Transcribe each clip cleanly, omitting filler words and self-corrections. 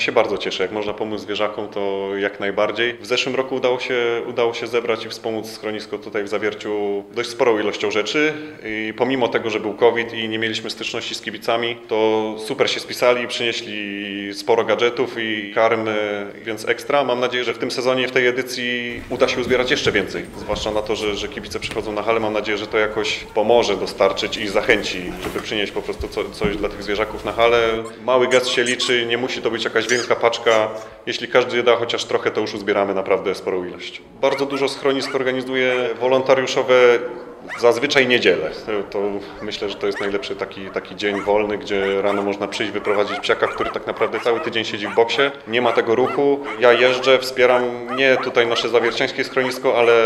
się bardzo cieszę. Jak można pomóc zwierzakom, to jak najbardziej. W zeszłym roku udało się zebrać i wspomóc schronisko tutaj w Zawierciu dość sporą ilością rzeczy. I pomimo tego, że był COVID i nie mieliśmy styczności z kibicami, to super się spisali, przynieśli sporo gadżetów i karmy, więc ekstra. Mam nadzieję, że w tym sezonie, w tej edycji uda się uzbierać jeszcze więcej. Zwłaszcza na to, że kibice przychodzą na halę. Mam nadzieję, że to jakoś pomoże dostarczyć i zachęci, żeby przynieść po prostu coś dla tych zwierzaków na halę. Mały gest się liczy, nie musi to być jakaś wielka paczka. Jeśli każdy da chociaż trochę, to już uzbieramy naprawdę sporą ilość. Bardzo dużo schronisk organizuje wolontariuszowe, zazwyczaj niedzielę. To myślę, że to jest najlepszy taki dzień wolny, gdzie rano można przyjść, wyprowadzić psiaka, który tak naprawdę cały tydzień siedzi w boksie. Nie ma tego ruchu. Ja jeżdżę, wspieram nie tutaj nasze zawierciańskie schronisko, ale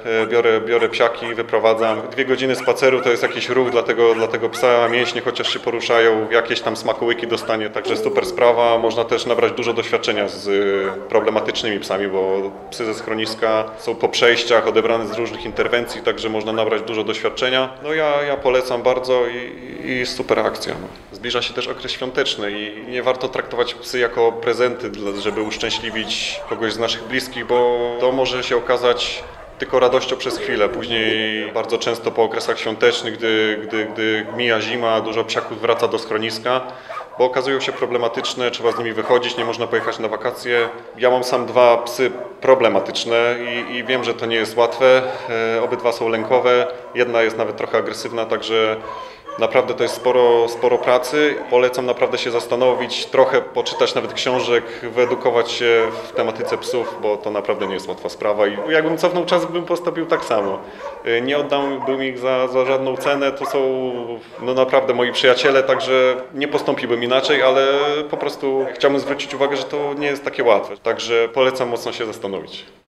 biorę psiaki, wyprowadzam. 2 godziny spaceru to jest jakiś ruch dla tego psa, mięśnie chociaż się poruszają, jakieś tam smakołyki dostanie, także super sprawa. Można też nabrać dużo doświadczenia z problematycznymi psami, bo psy ze schroniska są po przejściach, odebrane z różnych interwencji, także można nabrać dużo doświadczenia. No ja polecam bardzo i super akcja. No. Zbliża się też okres świąteczny i nie warto traktować psy jako prezenty, żeby uszczęśliwić kogoś z naszych bliskich, bo to może się okazać tylko radością przez chwilę. Później bardzo często po okresach świątecznych, gdy mija zima, dużo psiaków wraca do schroniska, bo okazują się problematyczne, trzeba z nimi wychodzić, nie można pojechać na wakacje. Ja mam sam 2 psy problematyczne i wiem, że to nie jest łatwe. Obydwa są lękowe, jedna jest nawet trochę agresywna, także naprawdę to jest sporo pracy. Polecam naprawdę się zastanowić, trochę poczytać nawet książek, wyedukować się w tematyce psów, bo to naprawdę nie jest łatwa sprawa i jakbym cofnął czas, bym postawił tak samo. Nie oddałbym ich za żadną cenę, to są no naprawdę moi przyjaciele, także nie postąpiłbym inaczej, ale po prostu chciałbym zwrócić uwagę, że to nie jest takie łatwe. Także polecam mocno się zastanowić.